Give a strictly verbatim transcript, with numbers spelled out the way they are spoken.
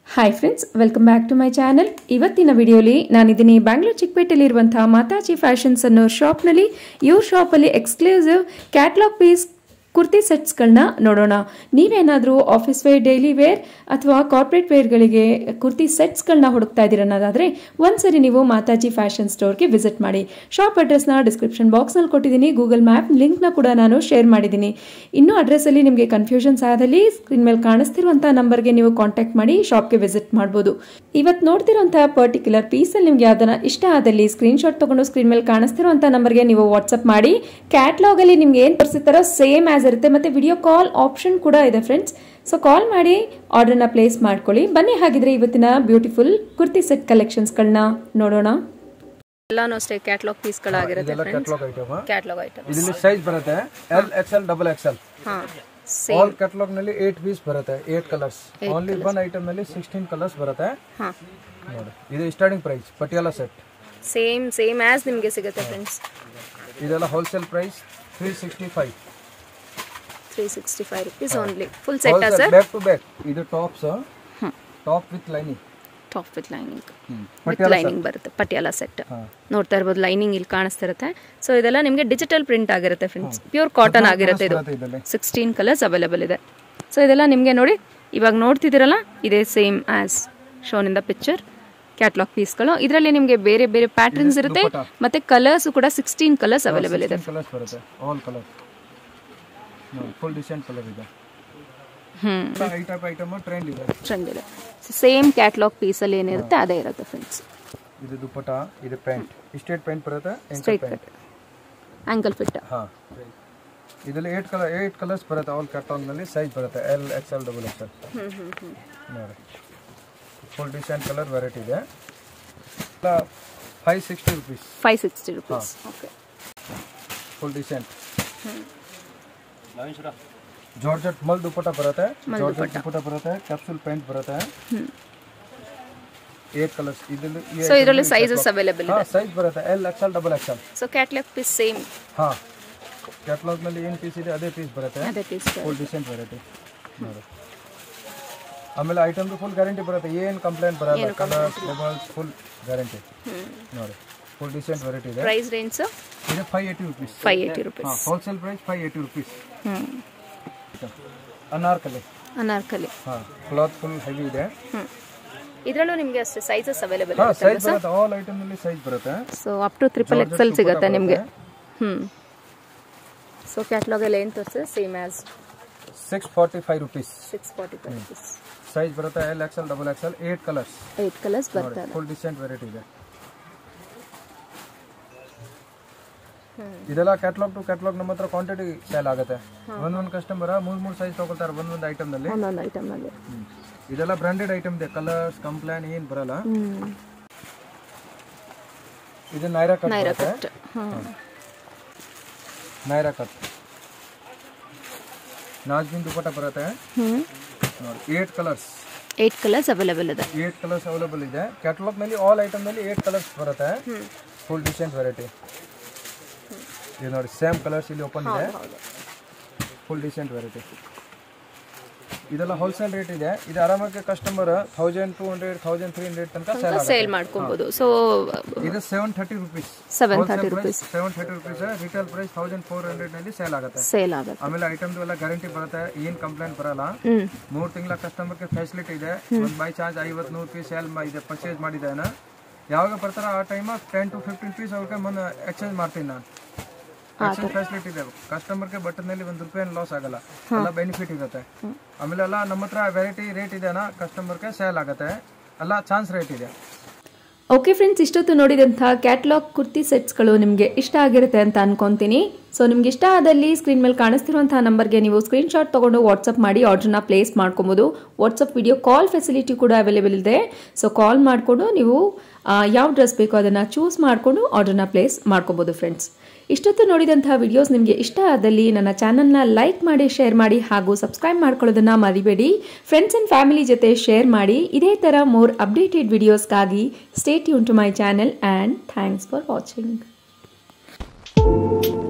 Hi friends, welcome back to my channel. ಇವತ್ತಿನ ವಿಡಿಯೋಲಿ ನಾನಿದ್ದೀನಿ ಬ್ಯಾಂಗ್ಳೂರ್ ಚಿಕ್ಪೇಟಲ್ಲಿರುವಂತಹ ಮಾತಾಜಿ ಫ್ಯಾಷನ್ಸ್ ಅನ್ನೋ ಶಾಪ್ನಲ್ಲಿ. ಇವ್ರ ಶಾಪಲ್ಲಿ ಎಕ್ಸ್ಕ್ಲೂಸಿವ್ ಕ್ಯಾಟ್ಲಾಗ್ ಪೀಸ್ ಕುರ್ತಿ ಸೆಟ್ಸ್ಗಳನ್ನ ನೋಡೋಣ. ನೀವೇನಾದರೂ ಆಫೀಸ್ ವೇರ್, ಡೈಲಿ ವೇರ್ ಅಥವಾ ಕಾರ್ಪೊರೇಟ್ ವೇರ್ಗಳಿಗೆ ಕುರ್ತಿ ಸೆಟ್ಸ್ಗಳನ್ನ ಹುಡುಕ್ತಾ ಇದ್ದೀರ ಅನ್ನೋದಾದರೆ ಒಂದ್ಸರಿ ನೀವು ಮಾತಾಜಿ ಫ್ಯಾಷನ್ ಸ್ಟೋರ್ಗೆ ವಿಸಿಟ್ ಮಾಡಿ. ಶಾಪ್ ಅಡ್ರೆಸ್ನ ಡಿಸ್ಕ್ರಿಪ್ಷನ್ ಬಾಕ್ಸ್ನಲ್ಲಿ ಕೊಟ್ಟಿದ್ದೀನಿ. ಗೂಗಲ್ ಮ್ಯಾಪ್ ಲಿಂಕ್ನ ಕೂಡ ನಾನು ಶೇರ್ ಮಾಡಿದ್ದೀನಿ. ಇನ್ನೂ ಅಡ್ರೆಸ್ಸಲ್ಲಿ ನಿಮಗೆ ಕನ್ಫ್ಯೂಷನ್ಸ್ ಆದಲ್ಲಿ ಸ್ಕ್ರೀನ್ ಮೇಲೆ ಕಾಣಿಸ್ತಿರುವಂಥ ನಂಬರ್ಗೆ ನೀವು ಕಾಂಟ್ಯಾಕ್ಟ್ ಮಾಡಿ ಶಾಪ್ಗೆ ವಿಸಿಟ್ ಮಾಡ್ಬೋದು. ಇವತ್ತು ನೋಡ್ತಿರುವಂತಹ ಪರ್ಟಿಕ್ಯುಲರ್ ಪೀಸಲ್ಲಿ ನಿಮ್ಗೆ ಯಾವ್ದನ್ನ ಇಷ್ಟ ಆದಲ್ಲಿ ಸ್ಕ್ರೀನ್ಶಾಟ್ ತಗೊಂಡು ಸ್ಕ್ರೀನ್ ಮೇಲೆ ಕಾಣಿಸ್ತಿರುವಂಥ ನಂಬರ್ಗೆ ನೀವು ವಾಟ್ಸಪ್ ಮಾಡಿ. ಕ್ಯಾಟ್ಲಾಗಲ್ಲಿ ನಿಮ್ಗೆ ಏನು ತೋರಿಸ್ತಾರೋ ಸೇಮ್ ಆಸ್ ಇರುತ್ತೆ. ಮತ್ತೆ ವಿಡಿಯೋ ಕಾಲ್ ಆಪ್ಷನ್ ಕೂಡ ಇದೆ ಫ್ರೆಂಡ್ಸ್. ಸೊ ಕಾಲ್ ಮಾಡಿ ಆರ್ಡರ್ನ ಪ್ಲೇಸ್ ಮಾಡ್ಕೊಳ್ಳಿ. ಬನ್ನಿ ಹಾಗಿದ್ರೆ ಇವತ್ತಿನ ಬ್ಯೂಟಿಫುಲ್ ಕುರ್ತಿ ಸೆಟ್ ಕಲೆಕ್ಷನ್ಸ್ಗಳನ್ನ ನೋಡೋಣ. ಎಲ್ಲಾನು ಅಷ್ಟೇ ಕ್ಯಾಟಲಾಗ್ ಪೀಸ್ಗಳಾಗಿರುತ್ತೆ friends. Catalogue item catalogue item ಇದರಲ್ಲಿ ಸೈಜ್ ಬರುತ್ತೆ ಎಲ್ ಎಕ್ಸ್ಎಲ್ ಡಬಲ್ ಎಕ್ಸ್ಎಲ್. ಹಾ ಆಲ್ ಕ್ಯಾಟಲಾಗ್ ನಲ್ಲಿ ಎಂಟು ಪೀಸ್ ಬರುತ್ತೆ, ಎಂಟು ಕಲರ್ಸ್. ಓನ್ಲಿ ಒನ್ ಐಟಮ್ ನಲ್ಲಿ ಹದಿನಾರು ಕಲರ್ಸ್ ಬರುತ್ತೆ. ಹಾ ನೋಡಿ, ಇದು starting price Patiala set. Same same as ನಿಮಗೆ ಸಿಗುತ್ತೆ ಫ್ರೆಂಡ್ಸ್. ಇದೆಲ್ಲ ಹೋಲ್ಸೇಲ್ ಪ್ರೈಸ್ ಮೂರು ಸಿಕ್ಸ್ಟಿ ಫೈವ್ ಮೂರು sixty five rupees only. Full set ಆ ಸರ್? Back to back. ಇದು tops, top with lining. Top with lining with lining ಬರುತ್ತೆ. ಪಟಿಯಾಲಾ ಸೆಟ್ ನೋಡ್ತಾ ಇರ್ಬೋದು. ಲೈನಿಂಗ್ ಇಲ್ಲಿ ಕಾಣಿಸ್ತಿರುತ್ತೆ. ಸೊ ಇದೆಲ್ಲ ನಿಮಗೆ ಡಿಜಿಟಲ್ ಪ್ರಿಂಟ್ ಆಗಿರುತ್ತೆ ಫ್ರೆಂಡ್ಸ್. ಪ್ಯೂರ್ ಕಾಟನ್ ಆಗಿರುತ್ತೆ. ಇದು ಸಿಕ್ಸ್ಟೀನ್ ಕಲರ್ಸ್ ಅವೈಲೇಬಲ್ ಇದೆ. ಸೊ ಇದೆಲ್ಲ ನಿಮಗೆ ನೋಡಿ ಇವಾಗ ನೋಡ್ತಿದ್ದೀರಲ್ಲ, ಇದೇ same as shown in the picture catalogue ಪೀಸ್ಗಳು. ಇದರಲ್ಲಿ ನಿಮಗೆ ಬೇರೆ ಬೇರೆ ಪ್ಯಾಟರ್ನ್ಸ್ ಇರುತ್ತೆ. ಮತ್ತೆ ಕಲರ್ಸ್ ಕೂಡ ಸಿಕ್ಸ್ಟೀನ್ ಕಲರ್ಸ್ ಅವೈಲೇಬಲ್ ಇದೆ. ಫುಲ್ ಡಿಸೆಂಟ್ ಕಲರ್ ಇದೆ. ಹ್ಮ್ ಐಟಮ್ ಐಟಮ್ ಟ್ರೆಂಡ್ ಇದೆ. ಟ್ರೆಂಡ್ ಇದೆ. ಸೇಮ್ ಕ್ಯಾಟಲಾಗ್ ಪೀಸ್ ಅಲ್ಲಿ ಏನಿರುತ್ತೆ ಅದೇ ಇರುತ್ತೆ ಫ್ರೆಂಡ್ಸ್. ಇದು ದುಪಟ್ಟಾ, ಇದು ಪ್ಯಾಂಟ್. ಸ್ಟ್ರೇಟ್ ಪ್ಯಾಂಟ್ ಬರುತ್ತೆ, ಸ್ಟ್ರೇಟ್ ಕಟ್, ಆಂಕಲ್ ಫಿಟ್. ಹಾ ಇದರಲ್ಲಿ ಎಂಟು ಕಲರ್ ಎಂಟು ಕಲರ್ಸ್ ಬರುತ್ತೆ. ಆಲ್ ಕ್ಯಾಟಲಾಗ್ ನಲ್ಲಿ ಸೈಜ್ ಬರುತ್ತೆ L XL double XL. Hmm hmm hmm ನೋಡಿ, ಫುಲ್ ಡಿಸೆಂಟ್ ಕಲರ್ ವೆರೈಟಿ ಇದೆ. Five sixty rupees. Five sixty rupees. Okay, full decent. Georgette ಮಲ್ ದುಪಟ್ಟಾ ಬರುತ್ತೆ. ಜಾರ್ಜೆಟ್ ದುಪಟ್ಟಾ ಬರುತ್ತೆ. ಕ್ಯಾಪ್ಸೂಲ್ ಪ್ಯಾಂಟ್ ಬರುತ್ತೆ. Eight colours. ಇದರಲ್ಲಿ ಸೊ ಇದರಲ್ಲಿ ಸೈಜಸ್ ಅವೈಲೇಬಲ್ ಇದೆ. ಸೈಜ್ ಬರುತ್ತೆ L XL double XL. So catalogue piece same. ಹಾ ಕ್ಯಾಟಲಾಗ್ ನಲ್ಲಿ ಏನು ಪೀಸ್ ಇದೆ ಅದೇ ಪೀಸ್ ಬರುತ್ತೆ. ಅದೇ ಪೀಸ್. ಫುಲ್ ಡಿಸೆಂಟ್ ವೆರೈಟಿ ನೋಡಿ. ಆಮೇಲೆ ಐಟಮ್ ಫುಲ್ ಗ್ಯಾರಂಟಿ ಬರುತ್ತೆ. ಏನು ಕಂಪ್ಲೇಂಟ್ ಬರಲ್ಲ. ಕಲರ್ಸ್, ಲೇಬಲ್ಸ್ ಫುಲ್ ಗ್ಯಾರಂಟಿ ನೋಡಿ. ಫುಲ್ ಡಿಸೆಂಟ್ ವೆರೈಟಿ ಇದೆ. Price range sir? ಇದು five eighty rupees. Five eighty rupees. ಹಾ wholesale price five eighty rupees. Hmm anarkali. Anarkali. ಹಾ ಕ್ಲಾತ್ ಫುಲ್ ಹೆವಿ ಇದೆ. ಹ್ಮ್ ಇದರಲ್ಲೂ ನಿಮಗೆ ಅಷ್ಟೇ ಸೈಜಸ್ ಅವೈಲೇಬಲ್ ಇದೆ. ಇದೆ. ಸೈಜ್ ಬರುತ್ತೆ. ಆಲ್ ಐಟಮ್ ನಲ್ಲಿ ಸೈಜ್ ಬರುತ್ತೆ. So up to triple XL ಸಿಗುತ್ತೆ ನಿಮಗೆ. ಹ್ಮ್ ಸೊ ಕ್ಯಾಟಲಾಗ್ ಅಲ್ಲಿ ಏನು ತೋರಿಸಿದೆ same as six forty five rupees. Six forty five rupees. Size ಬರುತ್ತೆ L XL double XL. Eight colours. Eight colours ಬರ್ತದೆ. ಫುಲ್ ಡಿಸೆಂಟ್ ವೆರೈಟಿ ಇದೆ. ಇದೆಲ್ಲ ಕ್ಯಾಟಲಾಗ್ ಟು ಕ್ಯಾಟಲಾಗ್ ನಮ್ಮ ಹತ್ರ ಕ್ವಾಂಟಿಟಿ ಸೇಲ್ ಆಗುತ್ತೆ. ಒಂದೊಂದು ಕಸ್ಟಮರ್ ಮೂರ್ ಮೂರ್ ಸೈಜ್ ತಗೊಳ್ತಾರೆ ಒಂದೊಂದು ಐಟಮ್ ನಲ್ಲಿ. ಒಂದೊಂದು ಐಟಮ್ ನಲ್ಲಿ ಇದೆಲ್ಲ ಬ್ರಾಂಡೆಡ್ ಐಟಮ್ ಇದೆ. ಕಲರ್ಸ್ ಕಂಪ್ಲೇಂಟ್ ಏನ್ ಬರಲ್ಲ. ಇದು Naira cut. Naira cut. Naira cut ನಾಜ್ಮಿನ್ ದುಪಟ್ಟಾ ಬರುತ್ತೆ. ನೋಡಿ eight colours. Eight colours available ಇದೆ. ಏಟ್ ಕಲರ್ಸ್ ಅವೈಲೇಬಲ್ ಇದೆ. ಕ್ಯಾಟಲಾಗ್ ನಲ್ಲಿ ಆಲ್ ಐಟಮ್ ನಲ್ಲಿ ಏಟ್ ಕಲರ್ಸ್ ಬರುತ್ತೆ. Full decent variety. ಇದು ನೋಡಿ ಸೇಮ್ ಕಲರ್ಸ್ ಇಲ್ಲಿ ಓಪನ್ ಇದೆ. Full decent variety. ಇದೆಲ್ಲ ಹೋಲ್ಸೇಲ್ ರೇಟ್ ಇದೆ. ಇದು ಆರಾಮಾಗಿ customer thousand two hundred thousand three hundred ತನಕ ಸೇಲ್ ಮಾಡ್ಕೊಬಹುದು. ಸೊ ಇದು seven thirty rupees. Seven thirty rupees. Seven thirty rupees. Retail price thousand four hundred ನಲ್ಲಿ ಸೇಲ್ ಆಗುತ್ತೆ. ಸೇಲ್ ಆಗುತ್ತೆ. ಆಮೇಲೆ ಐಟಮ್ ಎಲ್ಲ ಗ್ಯಾರಂಟಿ ಬರುತ್ತೆ. ಏನ್ ಕಂಪ್ಲೇಂಟ್ ಬರಲ್ಲ. ಮೂರ್ ತಿಂಗಳ ಕಸ್ಟಮರ್ಗೆ ಫೆಸಿಲಿಟಿ ಇದೆ. ಒಂದು ಬೈ ಚಾರ್ಜ್ ಐವತ್ ನೂರು ಪೀಸ್ ಸೇಲ್ ಇದೆ ಪರ್ಚೇಸ್ ಮಾಡಿದ್ದಾನ ಯಾವಾಗ ಬರ್ತಾರ ಆ time ten to fifteen piece ಅವ್ರಿಗೆ ಮುಂದೆ ಎಕ್ಸ್ಚೇಂಜ್ ಮಾಡ್ತೀನಿ ನಾನು. ಎಕ್ಸ್ಚೇಂಜ್ ಫೆಸಿಲಿಟಿ ಇದೆ. ಕಸ್ಟಮರ್ಗೆ ಬಟ್ಟನಲ್ಲಿ ಒಂದು ರೂಪಾಯಿ ಲಾಸ್ ಆಗಲ್ಲ. ಎಲ್ಲ ಬೆನಿಫಿಟ್ ಇರುತ್ತೆ. ಆಮೇಲೆ ಎಲ್ಲ ನಮ್ಮ ಹತ್ರ ವೆರೈಟಿ ರೇಟ್ ಇದೆನಾ ಕಸ್ಟಮರ್ಗೆ ಸೇಲ್ ಆಗುತ್ತೆ. ಎಲ್ಲ ಚಾನ್ಸ್ ರೇಟ್ ಇದೆ. ಓಕೆ ಫ್ರೆಂಡ್ಸ್, ಇಷ್ಟೊತ್ತು ನೋಡಿದಂಥ ಕ್ಯಾಟಲಾಗ್ ಕುರ್ತಿ ಸೆಟ್ಸ್ಗಳು ನಿಮಗೆ ಇಷ್ಟ ಆಗಿರುತ್ತೆ ಅಂತ ಅನ್ಕೊಂತೀನಿ. ಸೊ ನಿಮ್ಗೆ ಇಷ್ಟ ಆದಲ್ಲಿ ಸ್ಕ್ರೀನ್ ಮೇಲೆ ಕಾಣಿಸ್ತಿರುವಂತಹ ನಂಬರ್ಗೆ ನೀವು ಸ್ಕ್ರೀನ್ಶಾಟ್ ತೊಗೊಂಡು ವಾಟ್ಸಪ್ ಮಾಡಿ ಆರ್ಡರ್ನ ಪ್ಲೇಸ್ ಮಾಡ್ಕೊಬೋದು. ವಾಟ್ಸಪ್ ವಿಡಿಯೋ ಕಾಲ್ ಫೆಸಿಲಿಟಿ ಕೂಡ ಅವೈಲೇಬಲ್ ಇದೆ. ಸೊ ಕಾಲ್ ಮಾಡಿಕೊಂಡು ನೀವು ಯಾವ ಡ್ರೆಸ್ ಬೇಕೋ ಅದನ್ನು ಚೂಸ್ ಮಾಡಿಕೊಂಡು ಆರ್ಡರ್ನ ಪ್ಲೇಸ್ ಮಾಡ್ಕೊಬೋದು ಫ್ರೆಂಡ್ಸ್. ಇಷ್ಟೊತ್ತು ನೋಡಿದಂತಹ ವಿಡಿಯೋಸ್ ನಿಮಗೆ ಇಷ್ಟ ಆದಲ್ಲಿ ನನ್ನ ಚಾನಲ್ನ ಲೈಕ್ ಮಾಡಿ, ಶೇರ್ ಮಾಡಿ ಹಾಗೂ ಸಬ್ಸ್ಕ್ರೈಬ್ ಮಾಡ್ಕೊಳ್ಳೋದನ್ನ ಮರಿಬೇಡಿ. ಫ್ರೆಂಡ್ಸ್ ಆ್ಯಂಡ್ ಫ್ಯಾಮಿಲಿ ಜೊತೆ ಶೇರ್ ಮಾಡಿ. ಇದೇ ಥರ ಮೋರ್ ಅಪ್ಡೇಟೆಡ್ ವಿಡಿಯೋಸ್ಗಾಗಿ stay tune to my channel and thanks for watching.